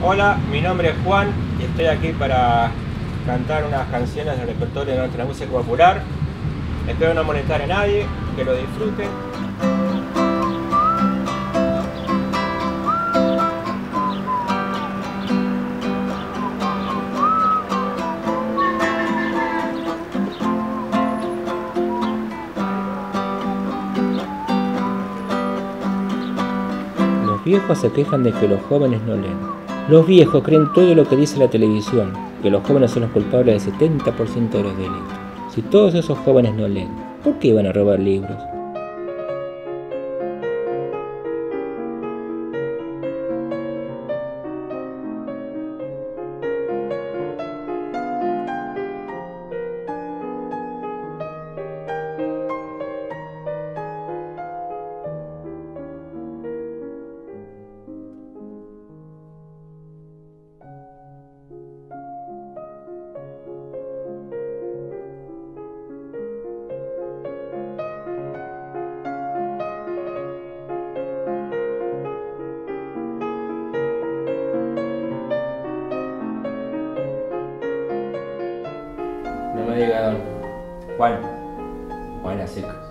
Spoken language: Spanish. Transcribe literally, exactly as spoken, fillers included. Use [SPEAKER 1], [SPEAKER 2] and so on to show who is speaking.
[SPEAKER 1] Hola, mi nombre es Juan y estoy aquí para cantar unas canciones del repertorio de nuestra música popular. Espero no molestar a nadie, que lo disfruten.
[SPEAKER 2] Los viejos se quejan de que los jóvenes no leen. Los viejos creen todo lo que dice la televisión, que los jóvenes son los culpables del setenta por ciento de los delitos. Si todos esos jóvenes no leen, ¿por qué iban a robar libros?
[SPEAKER 1] No me diga don Juan, Juan a secas.